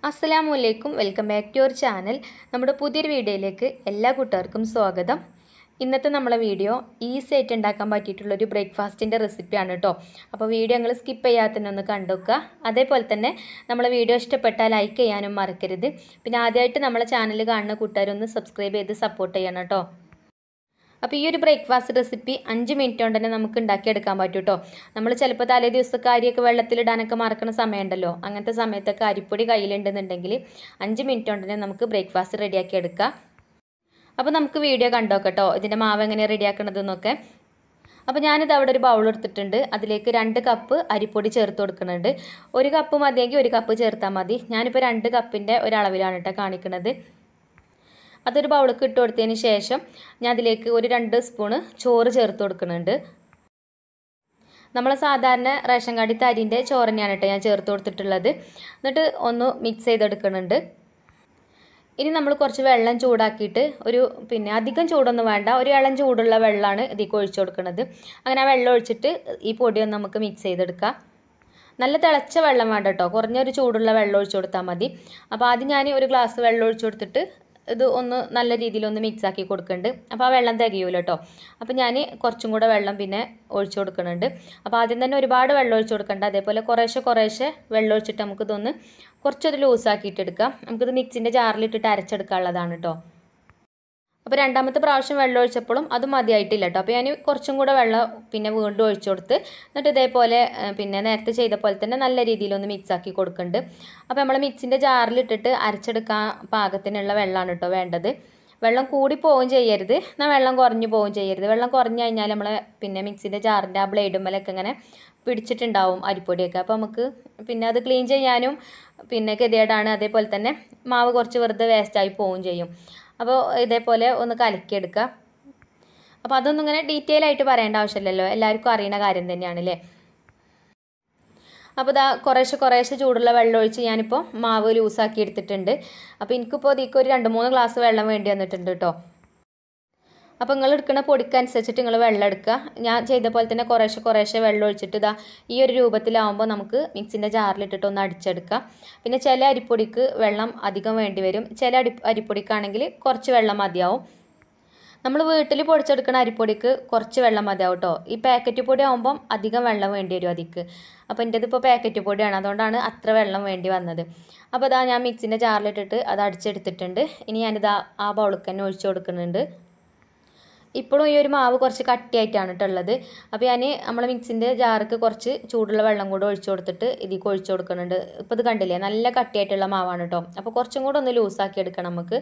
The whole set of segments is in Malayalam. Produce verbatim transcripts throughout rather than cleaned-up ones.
അസ്സലാമു അലൈക്കും welcome back to your channel. നമ്മുടെ പുതിയൊരു വീഡിയോയിലേക്ക് എല്ലാ കൂട്ടുകാർക്കും സ്വാഗതം. ഇന്നത്തെ നമ്മളെ വീഡിയോ ഈസി ആയിട്ട് ഉണ്ടാക്കാൻ പറ്റിയിട്ടുള്ളൊരു ബ്രേക്ക്ഫാസ്റ്റിൻ്റെ റെസിപ്പിയാണ് കേട്ടോ. അപ്പോൾ വീഡിയോ നിങ്ങൾ സ്കിപ്പ് ചെയ്യാത്തന്നെ ഒന്ന് കണ്ടുവെക്കുക. അതേപോലെ തന്നെ നമ്മളെ വീഡിയോ ഇഷ്ടപ്പെട്ടാൽ ലൈക്ക് ചെയ്യാനും മറക്കരുത്. പിന്നെ ആദ്യമായിട്ട് നമ്മളെ ചാനൽ കാണുന്ന കൂട്ടുകാരൊന്ന് സബ്സ്ക്രൈബ് ചെയ്ത് സപ്പോർട്ട് ചെയ്യണം കേട്ടോ. അപ്പോൾ ഈ ഒരു ബ്രേക്ക്ഫാസ്റ്റ് റെസിപ്പി അഞ്ച് മിനിറ്റ് കൊണ്ട് തന്നെ നമുക്ക് ഉണ്ടാക്കിയെടുക്കാൻ പറ്റും കേട്ടോ. നമ്മൾ ചിലപ്പോൾ തലേ ദിവസമൊക്കെ അരിയൊക്കെ വെള്ളത്തിലിടാനൊക്കെ മറക്കുന്ന സമയമുണ്ടല്ലോ, അങ്ങനത്തെ സമയത്തൊക്കെ അരിപ്പൊടി കയ്യിലുണ്ടെന്നുണ്ടെങ്കിൽ അഞ്ച് മിനിറ്റ് കൊണ്ട് തന്നെ നമുക്ക് ബ്രേക്ക്ഫാസ്റ്റ് റെഡിയാക്കി എടുക്കാം. അപ്പോൾ നമുക്ക് വീഡിയോ കണ്ടോക്കട്ടോ ഇതിൻ്റെ മാവ് എങ്ങനെ റെഡിയാക്കണതെന്നൊക്കെ. അപ്പോൾ ഞാനിത് അവിടെ ഒരു ബൗൾ എടുത്തിട്ടുണ്ട്. അതിലേക്ക് രണ്ട് കപ്പ് അരിപ്പൊടി ചേർത്ത് കൊടുക്കുന്നുണ്ട്. ഒരു കപ്പ് മതിയെങ്കിൽ ഒരു കപ്പ് ചേർത്താൽ മതി. ഞാനിപ്പോൾ രണ്ട് കപ്പിൻ്റെ ഒരളവിലാണ് കേട്ടോ കാണിക്കുന്നത്. അതൊരു ബൗളിലേക്ക് ഇട്ട് കൊടുത്തതിന് ശേഷം ഞാൻ അതിലേക്ക് ഒരു രണ്ട് സ്പൂണ് ചോറ് ചേർത്ത് കൊടുക്കുന്നുണ്ട്. നമ്മൾ സാധാരണ റേഷൻ കടയിലത്തെ അരിൻ്റെ ചോറ് തന്നെയാണ് കേട്ടോ ഞാൻ ചേർത്ത് കൊടുത്തിട്ടുള്ളത്. എന്നിട്ട് ഒന്ന് മിക്സ് ചെയ്തെടുക്കുന്നുണ്ട്. ഇനി നമ്മൾ കുറച്ച് വെള്ളം ചൂടാക്കിയിട്ട് ഒരു പിന്നെ അധികം ചൂടൊന്നും വേണ്ട, ഒരു ഇളം ചൂടുള്ള വെള്ളമാണ് ഇതിലേക്ക് ഒഴിച്ചു കൊടുക്കുന്നത്. അങ്ങനെ ആ വെള്ളം ഒഴിച്ചിട്ട് ഈ പൊടിയൊന്ന് നമുക്ക് മിക്സ് ചെയ്തെടുക്കാം. നല്ല തിളച്ച വെള്ളം വേണ്ട കേട്ടോ, കുറഞ്ഞൊരു ചൂടുള്ള വെള്ളം ഒഴിച്ചു കൊടുത്താൽ മതി. അപ്പോൾ ആദ്യം ഞാൻ ഒരു ഗ്ലാസ് വെള്ളം ഒഴിച്ചു കൊടുത്തിട്ട് ഇത് ഒന്ന് നല്ല രീതിയിലൊന്ന് മിക്സ് ആക്കി കൊടുക്കുന്നുണ്ട്. അപ്പോൾ ആ വെള്ളം തികയൂല കേട്ടോ. അപ്പോൾ ഞാൻ കുറച്ചും കൂടെ വെള്ളം പിന്നെ ഒഴിച്ചു കൊടുക്കുന്നുണ്ട്. അപ്പോൾ ആദ്യം തന്നെ ഒരുപാട് വെള്ളം ഒഴിച്ചു കൊടുക്കണ്ട, അതേപോലെ കുറേശ്ശെ കുറേശ്ശെ വെള്ളം ഒഴിച്ചിട്ട് നമുക്കിതൊന്ന് കുറച്ചൊരു ലൂസാക്കിയിട്ടെടുക്കാം. നമുക്കിത് മിക്സിൻ്റെ ജാറിലിട്ടിട്ട് അരച്ചെടുക്കാനുള്ളതാണ് കേട്ടോ. അപ്പോൾ രണ്ടാമത്തെ പ്രാവശ്യം വെള്ളം ഒഴിച്ചപ്പോഴും അത് മതിയായിട്ടില്ല കേട്ടോ. അപ്പോൾ ഞാൻ കുറച്ചും കൂടെ വെള്ളം പിന്നെ വീണ്ടും ഒഴിച്ചു കൊടുത്ത് എന്നിട്ട് ഇതേപോലെ പിന്നെ നേരത്തെ ചെയ്ത പോലെ തന്നെ നല്ല രീതിയിലൊന്ന് മിക്സ് ആക്കി കൊടുക്കുന്നുണ്ട്. അപ്പോൾ നമ്മൾ മിക്സിൻ്റെ ജാറിലിട്ടിട്ട് അരച്ചെടുക്കാൻ പാകത്തിനുള്ള വെള്ളമാണ് കേട്ടോ വേണ്ടത്. വെള്ളം കൂടി പോവുകയും ചെയ്യരുത്, എന്നാൽ വെള്ളം കുറഞ്ഞു പോവുകയും ചെയ്യരുത്. വെള്ളം കുറഞ്ഞു കഴിഞ്ഞാൽ നമ്മൾ പിന്നെ മിക്സിൻ്റെ ജാറിൻ്റെ ആ ബ്ലേഡുമ്മലൊക്കെ ഇങ്ങനെ പിടിച്ചിട്ടുണ്ടാവും അരിപ്പൊടിയൊക്കെ. അപ്പോൾ നമുക്ക് പിന്നെ അത് ക്ലീൻ ചെയ്യാനും പിന്നെ ഗതികേടാണ്. അതേപോലെ തന്നെ മാവ് കുറച്ച് വെറുതെ വേസ്റ്റായി പോവുകയും ചെയ്യും. അപ്പോൾ ഇതേപോലെ ഒന്ന് കലക്കിയെടുക്കുക. അപ്പോൾ അതൊന്നും ഇങ്ങനെ ഡീറ്റെയിൽ ആയിട്ട് പറയേണ്ട ആവശ്യമില്ലല്ലോ, എല്ലാവർക്കും അറിയുന്ന കാര്യം തന്നെയാണല്ലേ. അപ്പോൾ ഇതാ കുറേശ്ശെ കുറേശ്ശെ ചൂടുള്ള വെള്ളം ഒഴിച്ച് ഞാനിപ്പോൾ മാവ് ലൂസാക്കി എടുത്തിട്ടുണ്ട്. അപ്പോൾ എനിക്കിപ്പോൾ ഇതിലേക്ക് ഒരു രണ്ട് മൂന്ന് ഗ്ലാസ് വെള്ളം വേണ്ടി വന്നിട്ടുണ്ട് കേട്ടോ. അപ്പോൾ നിങ്ങൾ എടുക്കുന്ന പൊടിക്കനുസരിച്ചിട്ട് നിങ്ങൾ വെള്ളം എടുക്കുക. ഞാൻ ചെയ്ത പോലെ തന്നെ കുറേശ്ശെ കുറേശ്ശെ വെള്ളം ഒഴിച്ചിട്ട് ഇതാ ഈ ഒരു രൂപത്തിലാവുമ്പോൾ നമുക്ക് മിക്സിൻ്റെ ജാറിലിട്ടിട്ട് ഒന്ന് അടിച്ചെടുക്കാം. പിന്നെ ചില അരിപ്പൊടിക്ക് വെള്ളം അധികം വേണ്ടി വരും, ചില അരി അരിപ്പൊടിക്കാണെങ്കിൽ കുറച്ച് വെള്ളം മതിയാവും. നമ്മൾ വീട്ടിൽ പൊടിച്ചെടുക്കുന്ന അരിപ്പൊടിക്ക് കുറച്ച് വെള്ളം മതിയാവും കേട്ടോ. ഈ പാക്കറ്റ് പൊടി ആകുമ്പം അധികം വെള്ളം വേണ്ടി വരും അതിക്ക്. അപ്പോൾ എൻ്റേതിപ്പോൾ പാക്കറ്റ് പൊടിയാണ്, അതുകൊണ്ടാണ് അത്ര വെള്ളം വേണ്ടി വന്നത്. അപ്പോൾ ഇതാ ഞാൻ മിക്സിൻ്റെ ജാറിലിട്ടിട്ട് അത് അടിച്ചെടുത്തിട്ടുണ്ട്. ഇനി ഞാനിതാ ആ ബൗളിൽ തന്നെ ഒഴിച്ചു കൊടുക്കുന്നുണ്ട്. ഇപ്പോഴും ഈ ഒരു മാവ് കുറച്ച് കട്ടിയായിട്ടാണ് കേട്ടുള്ളത്. അപ്പോൾ ഞാൻ നമ്മൾ മിക്സിൻ്റെ ജാർക്ക് കുറച്ച് ചൂടുള്ള വെള്ളം കൂടെ ഒഴിച്ചു കൊടുത്തിട്ട് ഇതിലേക്ക് ഒഴിച്ചു കൊടുക്കുന്നുണ്ട്. ഇപ്പോൾ ഇത് കണ്ടില്ലേ, നല്ല കട്ടിയായിട്ടുള്ള മാവാണ് കേട്ടോ. അപ്പോൾ കുറച്ചും കൂടെ ഒന്ന് ലൂസാക്കി എടുക്കണം നമുക്ക്.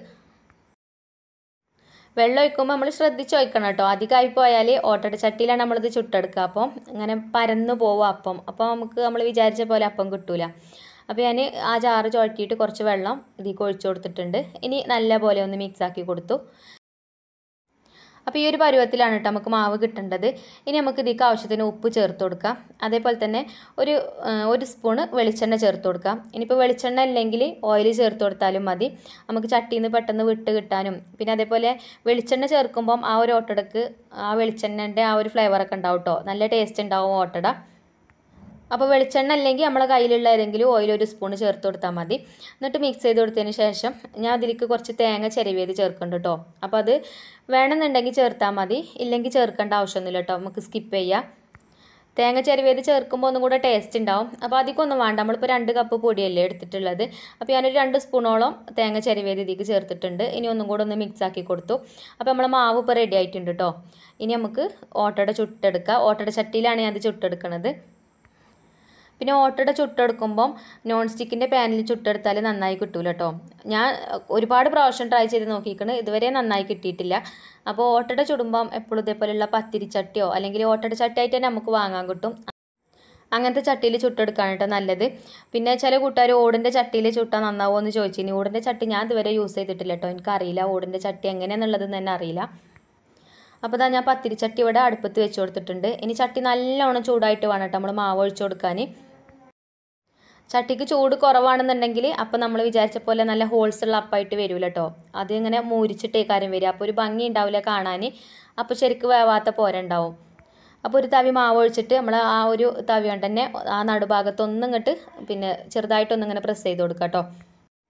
വെള്ളം ഒഴിക്കുമ്പോൾ നമ്മൾ ശ്രദ്ധിച്ച് ഒഴിക്കണം കേട്ടോ. അധികമായി പോയാൽ ഓട്ടട ചട്ടിയിലാണ് നമ്മളിത് ചുട്ടെടുക്കുക. അപ്പം ഇങ്ങനെ പരന്നു പോവും അപ്പം. അപ്പോൾ നമുക്ക് നമ്മൾ വിചാരിച്ച പോലെ അപ്പം കിട്ടൂല. അപ്പോൾ ഞാൻ ആ ജാറ് ചുഴറ്റിയിട്ട് കുറച്ച് വെള്ളം ഇതിലേക്ക് ഒഴിച്ചു കൊടുത്തിട്ടുണ്ട്. ഇനി നല്ല പോലെ ഒന്ന് മിക്സ് ആക്കി കൊടുത്തു. അപ്പോൾ ഈ ഒരു പരുവത്തിലാണ് കേട്ടോ നമുക്ക് മാവ് കിട്ടേണ്ടത്. ഇനി നമുക്ക് ഇതിലേക്ക് ആവശ്യത്തിന് ഉപ്പ് ചേർത്ത് കൊടുക്കാം. അതേപോലെ തന്നെ ഒരു ഒരു സ്പൂണ് വെളിച്ചെണ്ണ ചേർത്ത് കൊടുക്കാം. ഇനിയിപ്പോൾ വെളിച്ചെണ്ണ അല്ലെങ്കിൽ ഓയിൽ ചേർത്ത് കൊടുത്താലും മതി, നമുക്ക് ചട്ടിയിൽ നിന്ന് പെട്ടെന്ന് വിട്ട് കിട്ടാനും. പിന്നെ അതേപോലെ വെളിച്ചെണ്ണ ചേർക്കുമ്പം ആ ഒരു ഓട്ടടക്ക് ആ വെളിച്ചെണ്ണൻ്റെ ആ ഒരു ഫ്ലേവറൊക്കെ ഉണ്ടാവും കേട്ടോ, നല്ല ടേസ്റ്റ് ഉണ്ടാവും ഓട്ടട. അപ്പോൾ വെളിച്ചെണ്ണ അല്ലെങ്കിൽ നമ്മളെ കയ്യിലുള്ള ഏതെങ്കിലും ഓയിൽ ഒരു സ്പൂണ് ചേർത്ത് കൊടുത്താൽ മതി. എന്നിട്ട് മിക്സ് ചെയ്ത് കൊടുത്തതിന് ശേഷം ഞാൻ അതിലേക്ക് കുറച്ച് തേങ്ങ ചിരവിയത് ചേർക്കുന്നുണ്ട് കേട്ടോ. അപ്പോൾ അത് വേണമെന്നുണ്ടെങ്കിൽ ചേർത്താൽ മതി, ഇല്ലെങ്കിൽ ചേർക്കേണ്ട ആവശ്യമൊന്നുമില്ല കേട്ടോ, നമുക്ക് സ്കിപ്പ് ചെയ്യാം. തേങ്ങ ചിരവിയത് ചേർക്കുമ്പോൾ ഒന്നും കൂടെ ടേസ്റ്റ് ഉണ്ടാവും. അപ്പോൾ അധികമൊന്നും വേണ്ട, നമ്മളിപ്പോൾ രണ്ട് കപ്പ് പൊടിയല്ലേ എടുത്തിട്ടുള്ളത്. അപ്പോൾ ഞാനൊരു രണ്ട് സ്പൂണോളം തേങ്ങ ചിരവിയത് ഇതിലേക്ക് ചേർത്തിട്ടുണ്ട്. ഇനി ഒന്നും കൂടെ ഒന്ന് മിക്സ് ആക്കി കൊടുത്തു. അപ്പോൾ നമ്മൾ മാവ് ഇപ്പോൾ റെഡി ആയിട്ടുണ്ട് കേട്ടോ. ഇനി നമുക്ക് ഓട്ടട ചുട്ടെടുക്കാം. ഓട്ടട ചട്ടിയിലാണ് ഞാൻ അത് ചുട്ടെടുക്കുന്നത്. പിന്നെ ഓട്ടട ചുട്ടെടുക്കുമ്പം നോൺ സ്റ്റിക്കിൻ്റെ പാനിൽ ചുട്ടെടുത്താൽ നന്നായി കിട്ടൂല കേട്ടോ. ഞാൻ ഒരുപാട് പ്രാവശ്യം ട്രൈ ചെയ്ത് നോക്കിയിരിക്കണ്, ഇതുവരെ നന്നായി കിട്ടിയിട്ടില്ല. അപ്പോൾ ഓട്ടട ചുടുമ്പം എപ്പോഴും ഇതേപോലെയുള്ള പത്തിരിച്ചട്ടിയോ അല്ലെങ്കിൽ ഓട്ടട ചട്ടിയായിട്ട് തന്നെ നമുക്ക് വാങ്ങാൻ കിട്ടും. അങ്ങനത്തെ ചട്ടിയിൽ ചുട്ടെടുക്കാണ് കേട്ടോ നല്ലത്. പിന്നെ ചില കൂട്ടുകാർ ഓടിൻ്റെ ചട്ടിയിൽ ചുട്ടാൽ നന്നാവുമോ എന്ന് ചോദിച്ചിനി. ഓടിൻ്റെ ചട്ടി ഞാൻ ഇതുവരെ യൂസ് ചെയ്തിട്ടില്ല കേട്ടോ, എനിക്കറിയില്ല ഓടിൻ്റെ ചട്ടി എങ്ങനെയാണെന്നുള്ളതെന്ന് തന്നെ അറിയില്ല. അപ്പോൾ ഇതാ ഞാൻ പത്തിരിച്ചട്ടി ഇവിടെ അടുപ്പത്ത് വെച്ച് കൊടുത്തിട്ടുണ്ട്. ഇനി ചട്ടി നല്ലോണം ചൂടായിട്ട് വേണം കേട്ടോ നമ്മൾ മാവ് ഒഴിച്ചു കൊടുക്കാൻ. ചട്ടിക്ക് ചൂട് കുറവാണെന്നുണ്ടെങ്കിൽ അപ്പോൾ നമ്മൾ വിചാരിച്ച പോലെ നല്ല ഹോൾസ് ഉള്ള അപ്പമായിട്ട് വരില്ല കേട്ടോ, അത് ഇങ്ങനെ മൂരിച്ചിട്ടേ കാര്യം വരിക. അപ്പോൾ ഒരു ഭംഗി ഉണ്ടാവില്ല കാണാൻ, അപ്പോൾ ശരിക്കും വേവാത്ത പോര ഉണ്ടാവും. അപ്പോൾ ഒരു തവി മാവ് ഒഴിച്ചിട്ട് നമ്മൾ ആ ഒരു തവി കൊണ്ട് തന്നെ ആ നടുഭാഗത്തൊന്നും ഇങ്ങോട്ട് പിന്നെ ചെറുതായിട്ടൊന്നിങ്ങനെ പ്രസ് ചെയ്ത് കൊടുക്കുക കേട്ടോ.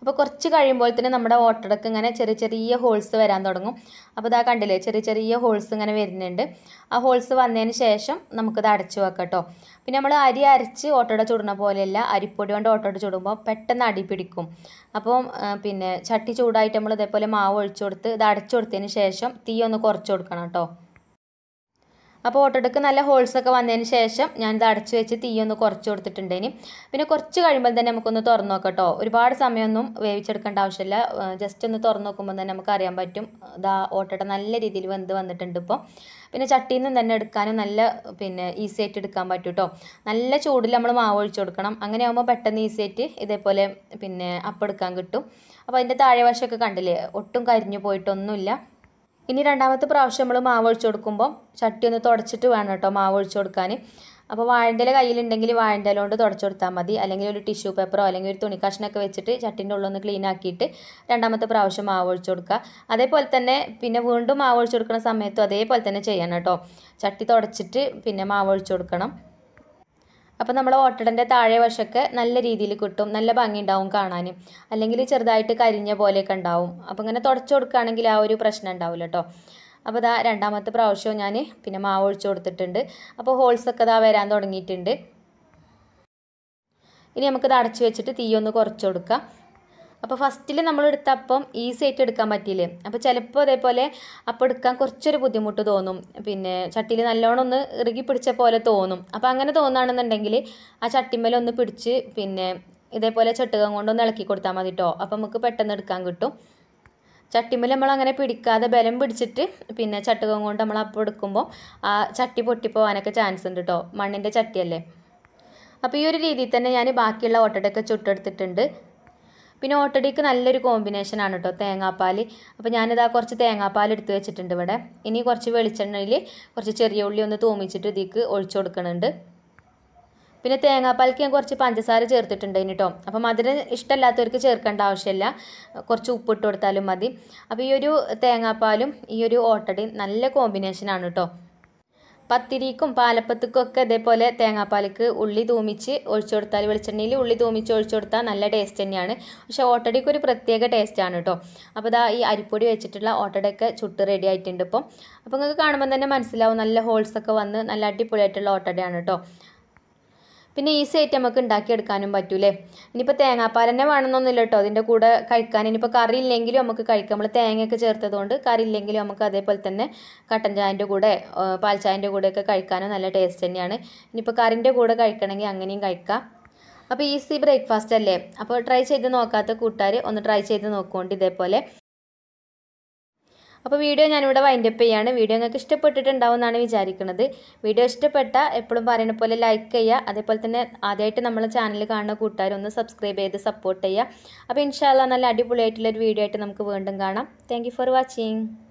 അപ്പോൾ കുറച്ച് കഴിയുമ്പോൾ തന്നെ നമ്മുടെ ഓട്ടടക്ക് ഇങ്ങനെ ചെറിയ ചെറിയ ഹോൾസ് വരാൻ തുടങ്ങും. അപ്പോൾ ഇതാ കണ്ടില്ലേ, ചെറിയ ചെറിയ ഹോൾസ് ഇങ്ങനെ വരുന്നുണ്ട്. ആ ഹോൾസ് വന്നതിന് ശേഷം നമുക്കിത് അടച്ചു വെക്കാം കേട്ടോ. പിന്നെ നമ്മൾ അരി അരച്ച് ഓട്ടട ചുടുന്ന പോലെയല്ല, അരിപ്പൊടി കൊണ്ട് ഓട്ടട ചുടുമ്പോൾ പെട്ടെന്ന് അടി പിടിക്കും. അപ്പം പിന്നെ ചട്ടി ചൂടായിട്ട് നമ്മൾ ഇതേപോലെ മാവ് ഒഴിച്ചു കൊടുത്ത് ഇത് അടച്ചു കൊടുത്തതിന് ശേഷം തീ ഒന്ന് കുറച്ച് കൊടുക്കണം കേട്ടോ. അപ്പോൾ ഓട്ടടക്ക് നല്ല ഹോൾസൊക്കെ വന്നതിന് ശേഷം ഞാനിത് അടച്ചു വെച്ച് തീ ഒന്ന് കുറച്ച് കൊടുത്തിട്ടുണ്ടേനി. പിന്നെ കുറച്ച് കഴിയുമ്പോൾ തന്നെ നമുക്കൊന്ന് തുറന്ന് നോക്കാം കേട്ടോ. ഒരുപാട് സമയമൊന്നും വേവിച്ചെടുക്കേണ്ട ആവശ്യമില്ല. ജസ്റ്റ് ഒന്ന് തുറന്ന് നോക്കുമ്പോൾ തന്നെ നമുക്ക് അറിയാൻ പറ്റും ഇതാ ഓട്ടട നല്ല രീതിയിൽ വെന്ത് വന്നിട്ടുണ്ട് ഇപ്പോൾ. പിന്നെ ചട്ടിയിൽ നിന്ന് തന്നെ എടുക്കാനും നല്ല പിന്നെ ഈസി ആയിട്ട് എടുക്കാൻ പറ്റും കേട്ടോ. നല്ല ചൂടിൽ നമ്മൾ മാവ് ഒഴിച്ചു കൊടുക്കണം. അങ്ങനെ ആകുമ്പോൾ പെട്ടെന്ന് ഈസി ആയിട്ട് ഇതേപോലെ പിന്നെ അപ്പം എടുക്കാൻ കിട്ടും. അപ്പോൾ അതിൻ്റെ താഴെ വശമൊക്കെ കണ്ടില്ലേ, ഒട്ടും കരിഞ്ഞു പോയിട്ടൊന്നുമില്ല. ഇനി രണ്ടാമത്തെ പ്രാവശ്യം നമ്മൾ മാവ് ഒഴിച്ചു കൊടുക്കുമ്പോൾ ചട്ടി ഒന്ന് തുടച്ചിട്ട് വേണം കേട്ടോ മാവ് ഒഴിച്ചു കൊടുക്കാൻ. അപ്പോൾ വാഴൻ്റെ ഇല കയ്യിലുണ്ടെങ്കിൽ വാഴൻ്റെ ഇല കൊണ്ട് തുടച്ചു കൊടുത്താൽ മതി. അല്ലെങ്കിൽ ഒരു ടിഷ്യൂ പേപ്പറോ അല്ലെങ്കിൽ ഒരു തുണി കഷ്ണമൊക്കെ വെച്ചിട്ട് ചട്ടിൻ്റെ ഉള്ളൊന്ന് ക്ലീൻ ആക്കിയിട്ട് രണ്ടാമത്തെ പ്രാവശ്യം മാവ് ഒഴിച്ചു കൊടുക്കുക. അതേപോലെ തന്നെ പിന്നെ വീണ്ടും മാവ് ഒഴിച്ചു കൊടുക്കുന്ന സമയത്തും അതേപോലെ തന്നെ ചെയ്യണം കേട്ടോ. ചട്ടി തുടച്ചിട്ട് പിന്നെ മാവ് ഒഴിച്ചു കൊടുക്കണം. അപ്പോൾ നമ്മൾ ഓട്ടടൻ്റെ താഴെ വശമൊക്കെ നല്ല രീതിയിൽ കിട്ടും, നല്ല ഭംഗി ഉണ്ടാവും കാണാൻ. അല്ലെങ്കിൽ ചെറുതായിട്ട് കരിഞ്ഞ പോലെയൊക്കെ ഉണ്ടാവും. അപ്പോൾ ഇങ്ങനെ തുടച്ചു കൊടുക്കുകയാണെങ്കിൽ ആ ഒരു പ്രശ്നം ഉണ്ടാവില്ല കേട്ടോ. അപ്പോൾ ഇതാ രണ്ടാമത്തെ പ്രാവശ്യവും ഞാൻ പിന്നെ മാവ് ഒഴിച്ചു കൊടുത്തിട്ടുണ്ട്. അപ്പോൾ ഹോൾസൊക്കെ ഇതാ വരാൻ തുടങ്ങിയിട്ടുണ്ട്. ഇനി നമുക്കിത് അടച്ചു വെച്ചിട്ട് തീ ഒന്ന് കുറച്ച് കൊടുക്കാം. അപ്പോൾ ഫസ്റ്റിൽ നമ്മൾ എടുത്ത അപ്പം ഈസി ആയിട്ട് എടുക്കാൻ പറ്റിയില്ലേ. അപ്പോൾ ചിലപ്പോൾ അതേപോലെ അപ്പം എടുക്കാൻ കുറച്ചൊരു ബുദ്ധിമുട്ട് തോന്നും. പിന്നെ ചട്ടിയിൽ നല്ലോണം ഒന്ന് ഇറുകി പിടിച്ച പോലെ തോന്നും. അപ്പോൾ അങ്ങനെ തോന്നുകയാണെന്നുണ്ടെങ്കിൽ ആ ചട്ടിമേൽ ഒന്ന് പിടിച്ച് പിന്നെ ഇതേപോലെ ചട്ടുകം കൊണ്ടൊന്ന് ഇളക്കി കൊടുത്താൽ മതി കേട്ടോ. അപ്പോൾ നമുക്ക് പെട്ടെന്ന് എടുക്കാൻ കിട്ടും. ചട്ടിമേൽ നമ്മൾ അങ്ങനെ പിടിക്കാതെ ബലം പിടിച്ചിട്ട് പിന്നെ ചട്ടുകം കൊണ്ട് നമ്മൾ അപ്പം എടുക്കുമ്പോൾ ആ ചട്ടി പൊട്ടിപ്പോവാനൊക്കെ ചാൻസ് ഉണ്ട് കേട്ടോ. മണ്ണിൻ്റെ ചട്ടിയല്ലേ. അപ്പോൾ ഈ ഒരു രീതിയിൽ തന്നെ ഞാൻ ബാക്കിയുള്ള ഓട്ടടയൊക്കെ ചുട്ടെടുത്തിട്ടുണ്ട്. പിന്നെ ഓട്ടടയ്ക്ക് നല്ലൊരു കോമ്പിനേഷനാണ് കേട്ടോ തേങ്ങാപ്പാൽ. അപ്പോൾ ഞാനിതാ കുറച്ച് തേങ്ങാപ്പാൽ എടുത്ത് വെച്ചിട്ടുണ്ട് ഇവിടെ. ഇനി കുറച്ച് വെളിച്ചെണ്ണയിൽ കുറച്ച് ചെറിയ ഉള്ളി ഒന്ന് തൂമിച്ചിട്ട് ഇതിലേക്ക് ഒഴിച്ചു കൊടുക്കുന്നുണ്ട്. പിന്നെ തേങ്ങാപ്പാലിക്ക് ഞാൻ കുറച്ച് പഞ്ചസാര ചേർത്തിട്ടുണ്ട് കേട്ടോ. അപ്പോൾ മധുരം ഇഷ്ടമല്ലാത്തവർക്ക് ചേർക്കേണ്ട ആവശ്യമില്ല, കുറച്ച് ഉപ്പിട്ട് കൊടുത്താലും മതി. അപ്പോൾ ഈ ഒരു തേങ്ങാപ്പാലും ഈ ഒരു ഓട്ടടയും നല്ല കോമ്പിനേഷനാണ് കേട്ടോ. പത്തിരിക്കും പാലപ്പത്തിക്കും ഒക്കെ ഇതേപോലെ തേങ്ങാപ്പാലിക്ക് ഉള്ളി തൂമിച്ച് ഒഴിച്ചു കൊടുത്താൽ, വെളിച്ചെണ്ണയിൽ ഉള്ളി തൂമിച്ച് ഒഴിച്ചു കൊടുത്താൽ നല്ല ടേസ്റ്റ് തന്നെയാണ്. പക്ഷേ ഓട്ടടയ്ക്ക് ഒരു പ്രത്യേക ടേസ്റ്റാണ് കേട്ടോ. അപ്പോൾ ഇതാ ഈ അരിപ്പൊടി വെച്ചിട്ടുള്ള ഓട്ടടയൊക്കെ ചുട്ട് റെഡി ആയിട്ടുണ്ട് ഇപ്പോൾ. അപ്പോൾ നിങ്ങൾക്ക് കാണുമ്പോൾ തന്നെ മനസ്സിലാവും നല്ല ഹോൾസൊക്കെ വന്ന് നല്ല അടിപൊളിയായിട്ടുള്ള ഓട്ടടയാണ് കേട്ടോ. പിന്നെ ഈസി ആയിട്ട് നമുക്ക് ഉണ്ടാക്കിയെടുക്കാനും പറ്റൂലേ. ഇനിയിപ്പോൾ തേങ്ങാപ്പാൽ തന്നെ വേണമെന്നൊന്നുമില്ല കേട്ടോ അതിൻ്റെ കൂടെ കഴിക്കാൻ. ഇനിയിപ്പോൾ കറി ഇല്ലെങ്കിലും നമുക്ക് കഴിക്കാം. നമ്മൾ തേങ്ങയൊക്കെ ചേർത്തതുകൊണ്ട് കറി ഇല്ലെങ്കിലും നമുക്ക് അതേപോലെ തന്നെ കട്ടൻ ചായൻ്റെ കൂടെ പാൽ ചായൻ്റെ കൂടെയൊക്കെ കഴിക്കാനും നല്ല ടേസ്റ്റ് തന്നെയാണ്. ഇനിയിപ്പോൾ കറിൻ്റെ കൂടെ കഴിക്കണമെങ്കിൽ അങ്ങനെയും കഴിക്കാം. അപ്പോൾ ഈസി ബ്രേക്ക്ഫാസ്റ്റ് അല്ലേ. അപ്പോൾ ട്രൈ ചെയ്ത് നോക്കാത്ത കൂട്ടുകാർ ഒന്ന് ട്രൈ ചെയ്ത് നോക്കുകൊണ്ട് ഇതേപോലെ. അപ്പോൾ വീഡിയോ ഞാനിവിടെ വൈൻഡപ്പ് ചെയ്യാണ്. വീഡിയോ നിങ്ങൾക്ക് ഇഷ്ടപ്പെട്ടിട്ടുണ്ടാവും എന്നാണ് വിചാരിക്കുന്നത്. വീഡിയോ ഇഷ്ടപ്പെട്ട എപ്പോഴും പറയുന്ന പോലെ ലൈക്ക് ചെയ്യുക. അതേപോലെ തന്നെ ആദ്യമായിട്ട് നമ്മളെ ചാനൽ കാണുന്ന കൂട്ടുകാർ ഒന്ന് സബ്സ്ക്രൈബ് ചെയ്ത് സപ്പോർട്ട് ചെയ്യുക. അപ്പോൾ ഇൻഷാ അല്ലാഹ് നല്ല അടിപൊളിയായിട്ടുള്ളൊരു വീഡിയോ ആയിട്ട് നമുക്ക് വീണ്ടും കാണാം. Thank you for watching.